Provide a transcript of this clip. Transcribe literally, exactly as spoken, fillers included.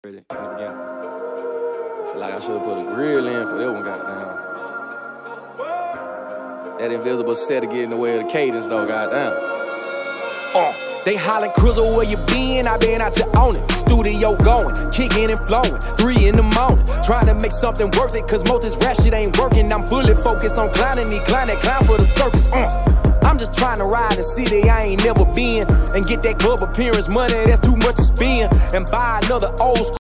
Ready in the beginning. I feel like I should have put a grill in for that one, goddamn. That invisible set to get in the way of the cadence, though, goddamn. Uh, they hollin' Crizzle, where you been? I been out to own it. Studio going, kicking and flowing. Three in the morning, trying to make something worth it. Cause most this rap shit ain't working. I'm fully focused on clowning, need clown that clown for the circus. Uh. I'm just trying to ride a city I ain't never been and get that club appearance money that's too much to spend and buy another old school.